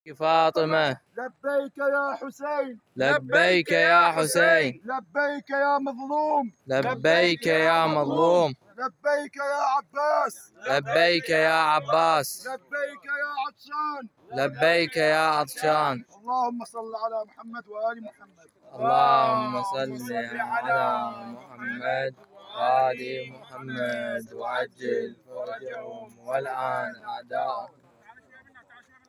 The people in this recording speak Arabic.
فاطمة. لبيك يا حسين. لبيك يا حسين. لبيك يا مظلوم. لبيك يا مظلوم. لبيك يا عباس. لبيك يا عباس. لبيك يا عطشان. لبيك يا عطشان. اللهم صل على محمد وآل محمد. اللهم صل على محمد وآل محمد وعجل فرجهم والآن أعداءهم.